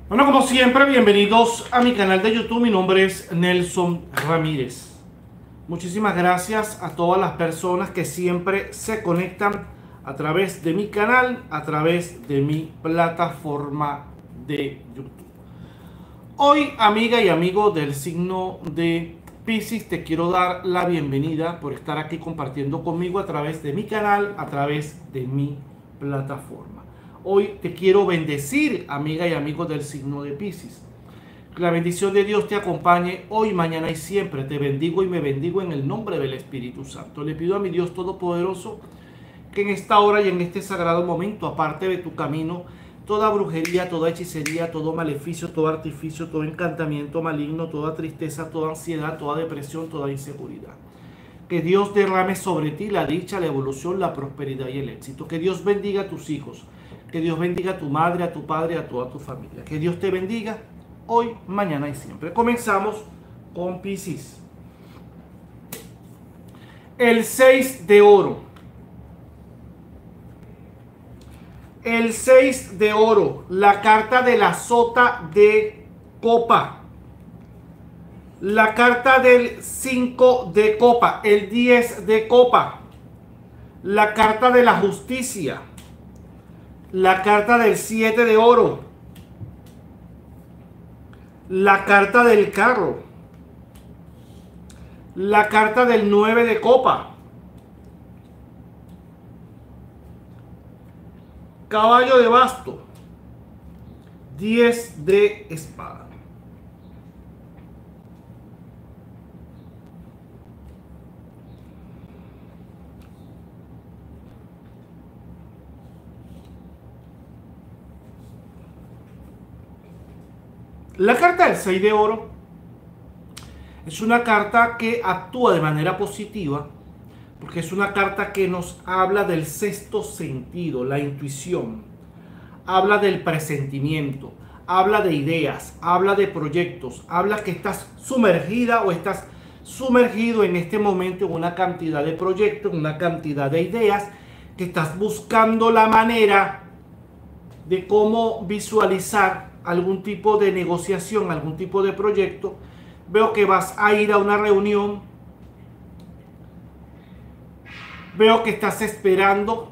Bueno, como siempre, bienvenidos a mi canal de YouTube. Mi nombre es Nelson Ramírez. Muchísimas gracias a todas las personas que siempre se conectan a través de mi canal, a través de mi plataforma de YouTube. Hoy, amiga y amigo del signo de Piscis, te quiero dar la bienvenida por estar aquí compartiendo conmigo a través de mi canal, a través de mi plataforma. Hoy te quiero bendecir, amiga y amigo del signo de Piscis. Que la bendición de Dios te acompañe hoy, mañana y siempre. Te bendigo y me bendigo en el nombre del Espíritu Santo. Le pido a mi Dios Todopoderoso que en esta hora y en este sagrado momento, aparte de tu camino, toda brujería, toda hechicería, todo maleficio, todo artificio, todo encantamiento maligno, toda tristeza, toda ansiedad, toda depresión, toda inseguridad. Que Dios derrame sobre ti la dicha, la evolución, la prosperidad y el éxito. Que Dios bendiga a tus hijos. Que Dios bendiga a tu madre, a tu padre, a toda tu familia. Que Dios te bendiga hoy, mañana y siempre. Comenzamos con Piscis. El 6 de oro. El 6 de oro, la carta de la sota de copa. La carta del 5 de copa, el 10 de copa. La carta de la justicia. La carta del 7 de oro. La carta del carro. La carta del 9 de copa. Caballo de basto. 10 de espada. La carta del 6 de oro es una carta que actúa de manera positiva porque es una carta que nos habla del sexto sentido, la intuición, habla del presentimiento, habla de ideas, habla de proyectos, habla que estás sumergida o estás sumergido en este momento en una cantidad de proyectos, en una cantidad de ideas, que estás buscando la manera de cómo visualizar algún tipo de negociación, algún tipo de proyecto. Veo que vas a ir a una reunión. Veo que estás esperando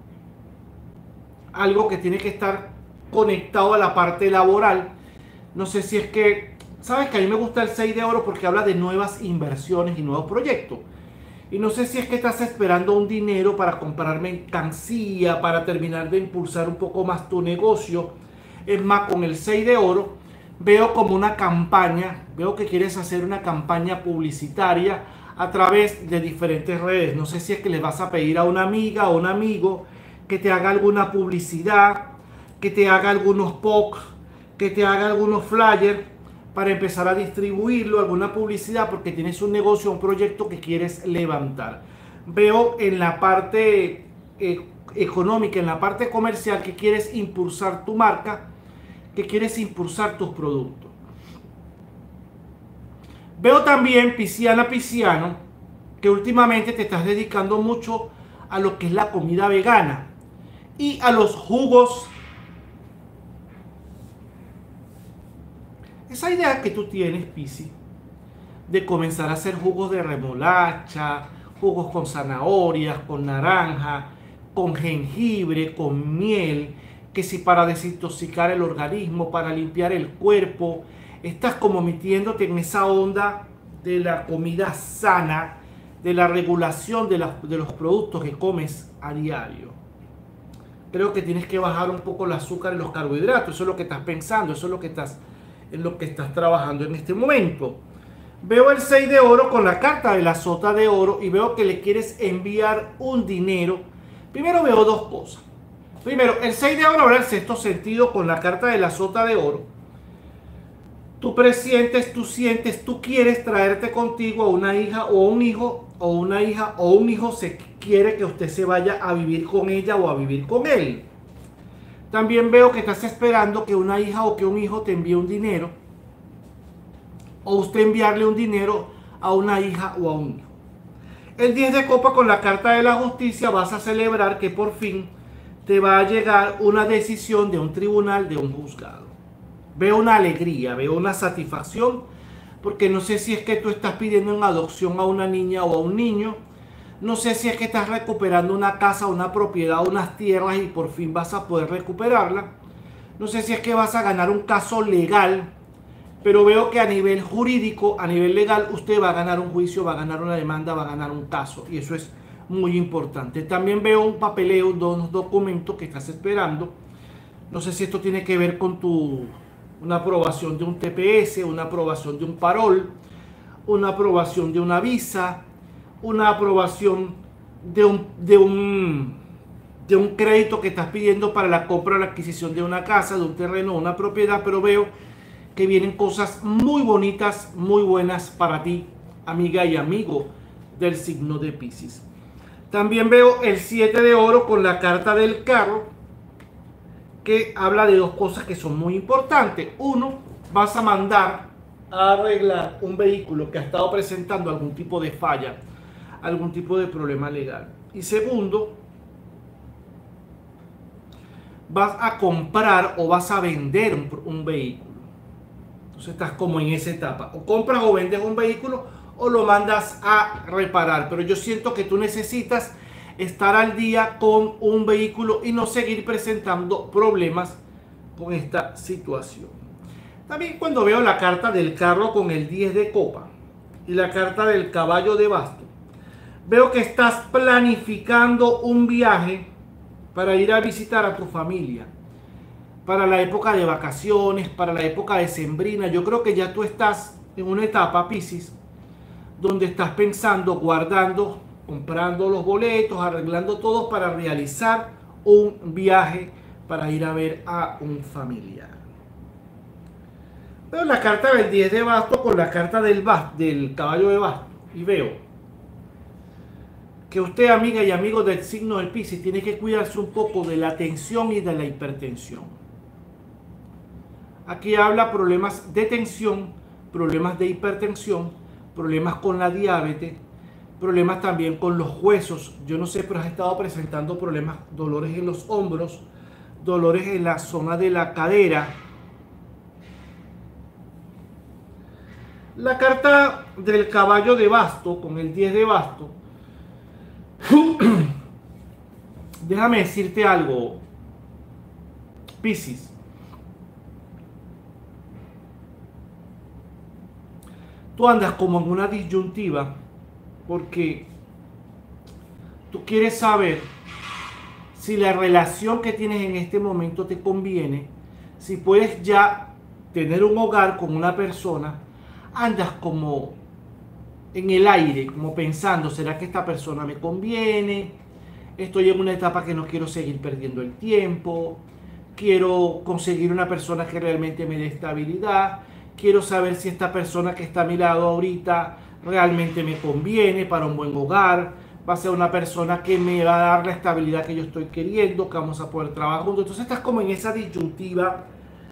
algo que tiene que estar conectado a la parte laboral. No sé si es que, sabes que a mí me gusta el 6 de oro porque habla de nuevas inversiones y nuevos proyectos. Y no sé si es que estás esperando un dinero para comprar mercancía, para terminar de impulsar un poco más tu negocio. Es más, con el 6 de oro veo como una campaña, veo que quieres hacer una campaña publicitaria a través de diferentes redes. No sé si es que le vas a pedir a una amiga o un amigo que te haga alguna publicidad, que te haga algunos posts, que te haga algunos flyers para empezar a distribuirlo, alguna publicidad, porque tienes un negocio, un proyecto que quieres levantar. Veo en la parte económica, en la parte comercial, que quieres impulsar tu marca, que quieres impulsar tus productos. Veo también, pisciana, pisciano, que últimamente te estás dedicando mucho a lo que es la comida vegana y a los jugos. Esa idea que tú tienes, Piscis, de comenzar a hacer jugos de remolacha, jugos con zanahorias, con naranja, con jengibre, con miel, que si para desintoxicar el organismo, para limpiar el cuerpo, estás como metiéndote en esa onda de la comida sana, de la regulación de los productos que comes a diario. Creo que tienes que bajar un poco el azúcar y los carbohidratos. Eso es lo que estás pensando, eso es lo que estás, en lo que estás trabajando en este momento. Veo el 6 de oro con la carta de la sota de oro y veo que le quieres enviar un dinero. Primero veo dos cosas. Primero, el 6 de oro ahora el sexto sentido con la carta de la sota de oro. Tú presientes, tú sientes, tú quieres traerte contigo a una hija o un hijo, o una hija o un hijo se quiere que usted se vaya a vivir con ella o a vivir con él. También veo que estás esperando que una hija o que un hijo te envíe un dinero, o usted enviarle un dinero a una hija o a un hijo. El 10 de copa con la carta de la justicia vas a celebrar que por fin te va a llegar una decisión de un tribunal, de un juzgado. Veo una alegría, veo una satisfacción, porque no sé si es que tú estás pidiendo en adopción a una niña o a un niño. No sé si es que estás recuperando una casa, una propiedad, unas tierras y por fin vas a poder recuperarla. No sé si es que vas a ganar un caso legal, pero veo que a nivel jurídico, a nivel legal, usted va a ganar un juicio, va a ganar una demanda, va a ganar un caso. Y eso es muy importante. También veo un papeleo, unos documentos que estás esperando. No sé si esto tiene que ver con una aprobación de un TPS, una aprobación de un parol, una aprobación de una visa, una aprobación de un crédito que estás pidiendo para la compra o la adquisición de una casa, de un terreno, una propiedad, pero veo que vienen cosas muy bonitas, muy buenas para ti, amiga y amigo del signo de Piscis. También veo el 7 de oro con la carta del carro, que habla de dos cosas que son muy importantes. Uno, vas a mandar a arreglar un vehículo que ha estado presentando algún tipo de falla, algún tipo de problema legal. Y segundo, vas a comprar o vas a vender un vehículo. Entonces estás como en esa etapa. O compras o vendes un vehículo o lo mandas a reparar. Pero yo siento que tú necesitas estar al día con un vehículo y no seguir presentando problemas con esta situación. También cuando veo la carta del carro con el 10 de copa y la carta del caballo de basto, veo que estás planificando un viaje para ir a visitar a tu familia, para la época de vacaciones, para la época decembrina. Yo creo que ya tú estás en una etapa, Piscis, donde estás pensando, guardando, comprando los boletos, arreglando todo para realizar un viaje para ir a ver a un familiar. Veo la carta del 10 de basto con la carta del caballo de basto y veo que usted, amiga y amigo del signo del Piscis, tiene que cuidarse un poco de la tensión y de la hipertensión. Aquí habla problemas de tensión, problemas de hipertensión, problemas con la diabetes, problemas también con los huesos. Yo no sé, pero has estado presentando problemas, dolores en los hombros, dolores en la zona de la cadera. La carta del caballo de basto con el 10 de basto. Déjame decirte algo, Piscis. Tú andas como en una disyuntiva porque tú quieres saber si la relación que tienes en este momento te conviene, si puedes ya tener un hogar con una persona. Andas como en el aire, como pensando, ¿será que esta persona me conviene? Estoy en una etapa que no quiero seguir perdiendo el tiempo. Quiero conseguir una persona que realmente me dé estabilidad. Quiero saber si esta persona que está a mi lado ahorita realmente me conviene para un buen hogar. Va a ser una persona que me va a dar la estabilidad que yo estoy queriendo, que vamos a poder trabajar juntos. Entonces estás como en esa disyuntiva.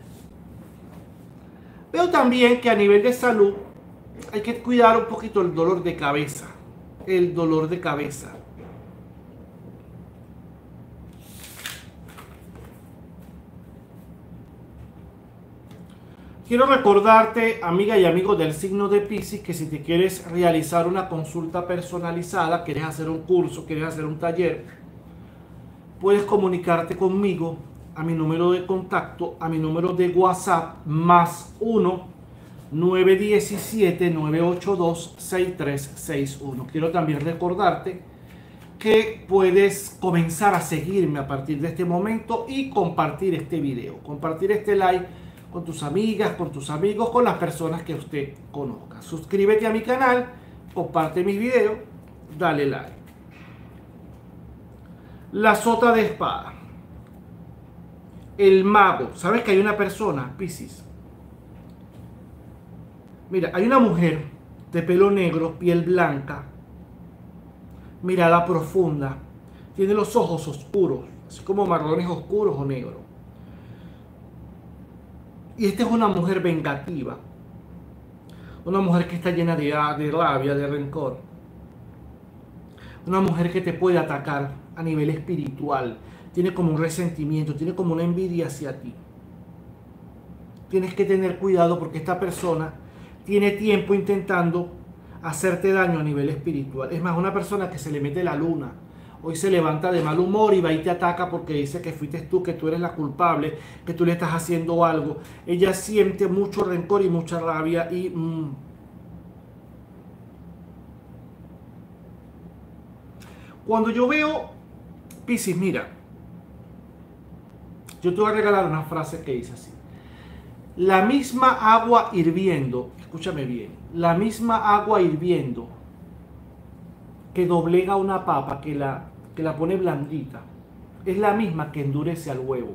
Veo también que a nivel de salud hay que cuidar un poquito el dolor de cabeza. El dolor de cabeza. Quiero recordarte, amiga y amigo del signo de Piscis, que si te quieres realizar una consulta personalizada, quieres hacer un curso, quieres hacer un taller, puedes comunicarte conmigo a mi número de contacto, a mi número de WhatsApp, más 1-917-982-6361. Quiero también recordarte que puedes comenzar a seguirme a partir de este momento y compartir este video, compartir este like con tus amigas, con tus amigos, con las personas que usted conozca. Suscríbete a mi canal, comparte mis videos, dale like. La sota de espada. El mago. ¿Sabes que hay una persona, Piscis? Mira, hay una mujer de pelo negro, piel blanca, mirada profunda, tiene los ojos oscuros, así como marrones oscuros o negros. Y esta es una mujer vengativa, una mujer que está llena de rabia, de rencor, una mujer que te puede atacar a nivel espiritual, tiene como un resentimiento, tiene como una envidia hacia ti. tienes que tener cuidado porque esta persona tiene tiempo intentando hacerte daño a nivel espiritual. Es más, una persona que se le mete la luna, hoy se levanta de mal humor y va y te ataca porque dice que fuiste tú, que tú eres la culpable, que tú le estás haciendo algo. Ella siente mucho rencor y mucha rabia y... Cuando yo veo, Piscis, mira, yo te voy a regalar una frase que dice así. La misma agua hirviendo, escúchame bien, la misma agua hirviendo que doblega una papa, que la pone blandita, es la misma que endurece al huevo.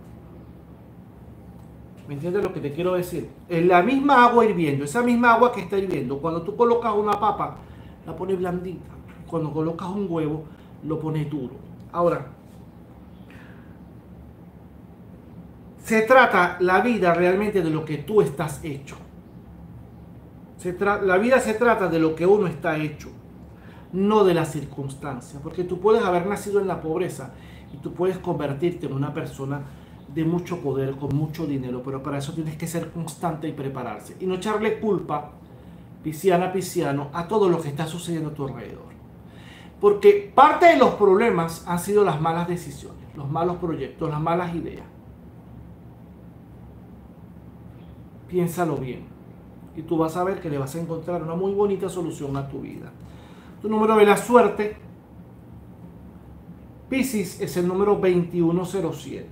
¿Me entiendes lo que te quiero decir? Es la misma agua hirviendo, esa misma agua que está hirviendo, cuando tú colocas una papa, la pone blandita. Cuando colocas un huevo, lo pones duro. Ahora, se trata la vida realmente de lo que tú estás hecho. La vida se trata de lo que uno está hecho, no de las circunstancias. Porque tú puedes haber nacido en la pobreza y tú puedes convertirte en una persona de mucho poder, con mucho dinero, pero para eso tienes que ser constante y prepararse. Y no echarle culpa, pisciana, pisciano, a todo lo que está sucediendo a tu alrededor. Porque parte de los problemas han sido las malas decisiones, los malos proyectos, las malas ideas. Piénsalo bien y tú vas a ver que le vas a encontrar una muy bonita solución a tu vida. Tu número de la suerte, Piscis, es el número 2107.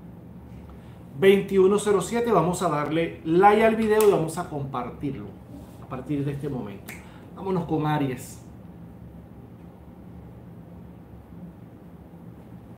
2107, vamos a darle like al video y vamos a compartirlo a partir de este momento. Vámonos con Aries.